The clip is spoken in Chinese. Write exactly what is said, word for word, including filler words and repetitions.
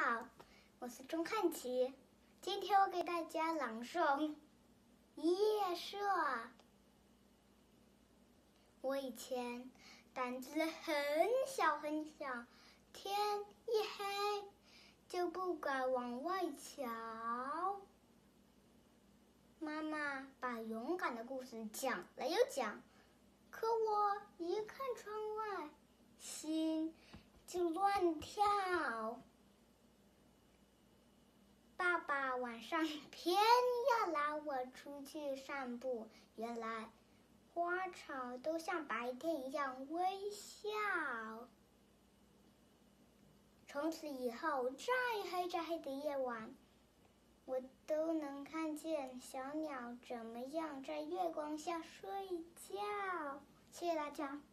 好，我是钟汉琪，今天我给大家朗诵《夜色》。我以前胆子很小很小，天一黑就不敢往外瞧。妈妈把勇敢的故事讲了又讲，可我一看窗外，心就乱跳。爸爸晚上偏要拉我出去散步，原来花草都像白天一样微笑。从此以后，再黑再黑的夜晚，我都能看见小鸟怎么样在月光下睡觉。谢谢大家。